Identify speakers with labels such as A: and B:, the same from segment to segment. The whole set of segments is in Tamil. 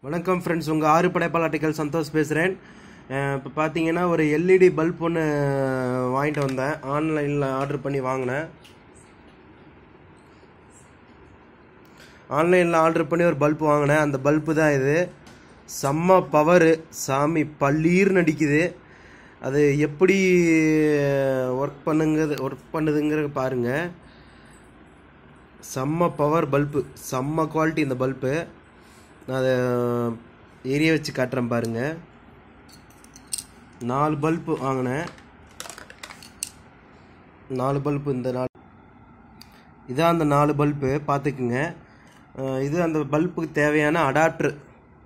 A: வணக்கம் ஃப்ரெண்ட்ஸ், உங்கள் ஆறு படைப்பாளர்கள் சந்தோஷ் பேசுகிறேன். இப்போ பார்த்தீங்கன்னா ஒரு எல்இடி பல்ப் ஒன்று வாங்கிட்டு வந்தேன். ஆன்லைனில் ஆர்டர் பண்ணி வாங்கினேன். ஆன்லைனில் ஆர்டர் பண்ணி ஒரு பல்ப் வாங்கினேன். அந்த பல்பு தான் இது. செம்ம பவரு, சாமி பள்ளீர் நடிக்குது. அது எப்படி ஒர்க் பண்ணுதுங்கிறது பாருங்கள். செம்ம பவர் பல்பு, செம்ம குவாலிட்டி இந்த பல்பு. நான் அதை எரிய வச்சு காட்டுறேன் பாருங்கள். 4 பல்பு வாங்கினேன். 4 பல்பு. இதான் அந்த 4 பல்பு பார்த்துக்குங்க. இது அந்த பல்புக்கு தேவையான அடாப்டர்.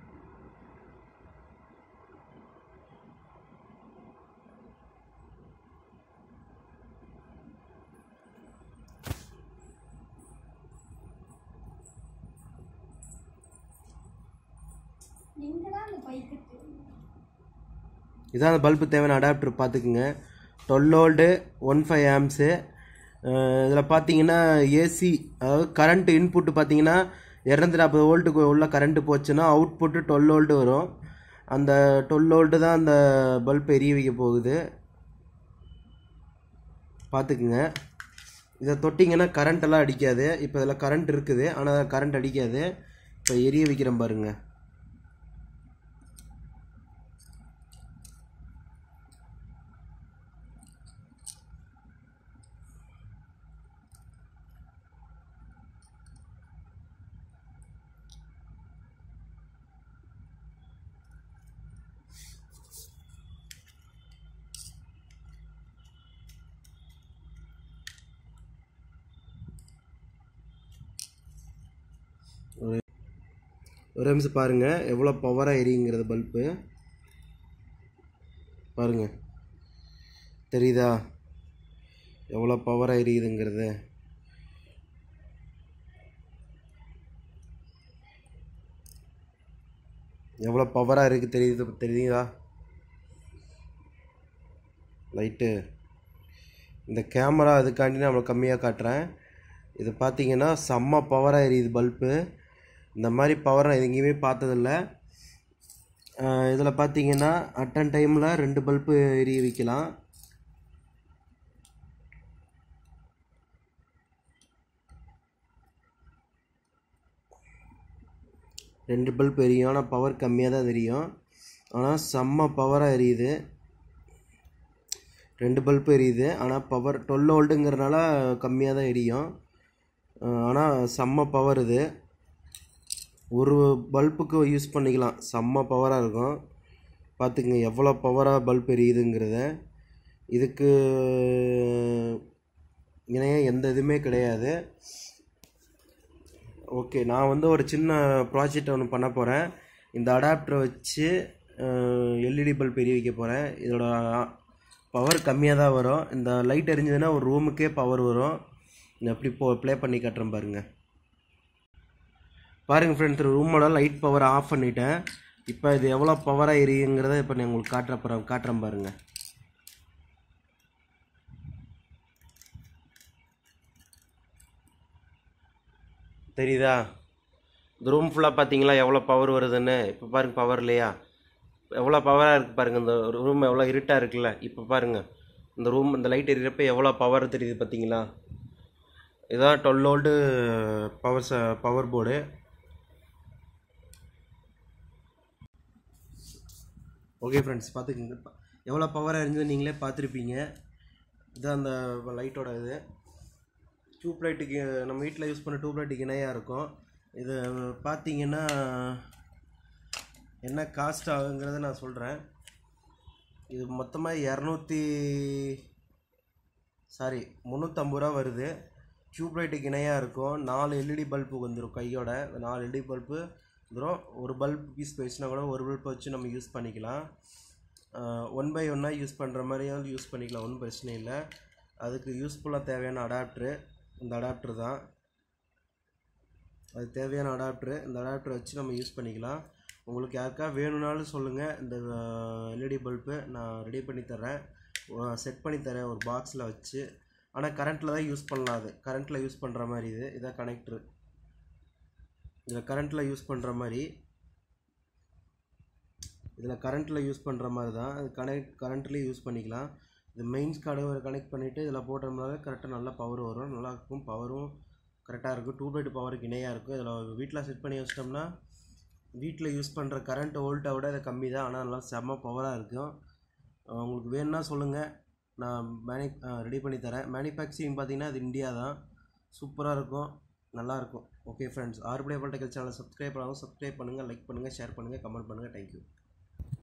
A: இதான் அந்த பல்பு தேவையான அடாப்டர் பார்த்துக்குங்க. 12 வோல்ட்டு 15 ஆம்ஸு. இதில் பார்த்தீங்கன்னா ஏசி, அதாவது கரண்ட் இன்புட்டு பார்த்தீங்கன்னா 240 வோல்ட்டுக்கு உள்ள கரண்ட்டு போச்சுன்னா அவுட்புட்டு 12 வோல்ட்டு வரும். அந்த 12 வோல்ட்டு தான் அந்த பல்ப் எரிய வைக்க போகுது. பார்த்துக்குங்க. இதை தொட்டிங்கன்னா கரண்ட்டெல்லாம் அடிக்காது. இப்போ இதில் கரண்ட் இருக்குது, ஆனால் கரண்ட் அடிக்காது. இப்போ எரிய வைக்கிறேன் பாருங்கள். ஒரு நிமிஷம் பாருங்கள், எவ்வளோ பவராக எரியுங்கிறது பல்பு பாருங்கள். தெரியுதா எவ்வளோ பவராக எரியுதுங்கிறது? எவ்வளோ பவராக இருக்குது தெரியுதா லைட்டு? இந்த கேமரா அதுக்காண்டி நான் அவ்வளோ கம்மியாக காட்டுறேன். இது பார்த்தீங்கன்னா செம்ம பவராக எரியுது பல்பு. இந்த மாதிரி பவர் நான் எங்கேயுமே பார்த்ததில்ல. இதில் பார்த்தீங்கன்னா அட்டன் டைமில் 2 பல்பு எரிய வைக்கலாம். ரெண்டு பல்ப் எரியும், ஆனால் பவர் கம்மியாக தான் தெரியும். ஆனால் செம்ம பவராக எரியுது. 2 பல்பு எரியுது, ஆனால் பவர் 12 வோல்ட்டுங்கிறனால கம்மியாக தான் எரியும். ஆனால் செம்ம பவர் இது. ஒரு பல்புக்கு யூஸ் பண்ணிக்கலாம். செம்ம பவராக இருக்கும். பார்த்துக்குங்க எவ்வளோ பவராக பல்ப் எரியுதுங்கிறத. இதுக்கு இணையாக எந்த இதுவுமே கிடையாது. ஓகே, நான் ஒரு சின்ன ப்ராஜெக்ட் ஒன்று பண்ண போகிறேன். இந்த அடாப்டரை வச்சு எல்இடி பல்ப் எரிய வைக்க போகிறேன். இதோட பவர் கம்மியாக தான் வரும். இந்த லைட் எரிஞ்சதுன்னா ஒரு ரூமுக்கே பவர் வரும். எப்படி ப்ளே பண்ணி காட்டுறேன் பாருங்கள். பாருங்கள் ஃப்ரெண்ட்ஸ், ரூமோட லைட் பவர் ஆஃப் பண்ணிட்டேன். இப்போ இது எவ்வளோ பவராக எரியுங்கிறத இப்போ நான் உங்களுக்கு காட்டுறேன் பாருங்கள். தெரியுதா? இந்த ரூம் ஃபுல்லாக பார்த்தீங்களா எவ்வளோ பவர் வருதுன்னு? இப்போ பாருங்கள், பவர் இல்லையா? எவ்வளோ பவராக இருக்குது பாருங்கள். இந்த ரூம் எவ்வளோ இருட்டாக இருக்குல்ல? இப்போ பாருங்கள், இந்த ரூம் இந்த லைட் எரியறப்ப எவ்வளோ பவர் தெரியுது பார்த்தீங்களா? இதுதான் 12 volt power board. Okay friends, பார்த்துக்குங்க எவ்வளோ பவராக இருந்தது நீங்களே பார்த்துருப்பீங்க. இதுதான் அந்த லைட்டோட இது. டியூப் லைட்டுக்கு, நம்ம வீட்டில் யூஸ் பண்ண டியூப் லைட்டுக்கு இணையாக இருக்கும். இது பார்த்தீங்கன்னா என்ன காஸ்ட் ஆகுங்கிறத நான் சொல்கிறேன். இது மொத்தமாக 350 ரூபா வருது. டியூப் லைட்டுக்கு இணையாக இருக்கும். 4 எல்இடி பல்பு வந்துடும் கையோட. 4 எல்இடி பல்பு வந்துடும். ஒரு பல்ப் பீஸ் போயிடுச்சுன்னா கூட ஒரு பல்ப் வச்சு நம்ம யூஸ் பண்ணிக்கலாம். 1 by 1 யூஸ் பண்ணுற மாதிரியாவது யூஸ் பண்ணிக்கலாம், ஒன்றும் பிரச்சனை இல்லை. அதுக்கு யூஸ்ஃபுல்லாக தேவையான அடாப்டரு இந்த அடாப்டர் தான். அது தேவையான அடாப்டரு. இந்த அடாப்டரை வச்சு நம்ம யூஸ் பண்ணிக்கலாம். உங்களுக்கு யாருக்கா வேணும்னாலும் சொல்லுங்கள். இந்த எல்இடி பல்பு நான் ரெடி பண்ணி தரேன், செட் பண்ணி தரேன் ஒரு பாக்ஸில் வச்சு. ஆனால் கரண்ட்டில் தான் யூஸ் பண்ணலாம். அது கரண்ட்டில் யூஸ் பண்ணுற மாதிரி. இதான் கனெக்டரு. இதில் கரண்ட்டில் யூஸ் பண்ணுற மாதிரி இதில் கரண்ட்டில் யூஸ் பண்ணுற மாதிரி தான், அது கரண்ட்லேயே யூஸ் பண்ணிக்கலாம். இது மெயின்ஸ் கார்டு கனெக்ட் பண்ணிவிட்டு இதில் போட்டோம்னாலே கரெக்டாக நல்லா பவர் வரும், நல்லாயிருக்கும். பவரும் கரெக்டாக இருக்கும், டியூப்லைட் பவருக்கு இணையாக இருக்கும். இதில் வீட்டில் செட் பண்ணி வச்சிட்டோம்னா வீட்டில் யூஸ் பண்ணுற கரண்ட் வோல்ட்டை விட இது கம்மி தான், ஆனால் நல்லா செம்ம பவராக இருக்கும். உங்களுக்கு வேணும்னா சொல்லுங்கள், நான் ரெடி பண்ணி தரேன். மேனுஃபேக்சரிங் பார்த்தீங்கன்னா அது இந்தியா தான், சூப்பராக இருக்கும், நல்லாயிருக்கும். ஓகே ஃப்ரெண்ட்ஸ், ஆர்பிடே பொலிட்டிக்கல் சேனலை சப்ஸ்கிரைப் பண்ணுங்கள், லைக் பண்ணுங்கள், ஷேர் பண்ணுங்கள், கமெண்ட் பண்ணுங்கள். தேங்க்யூ.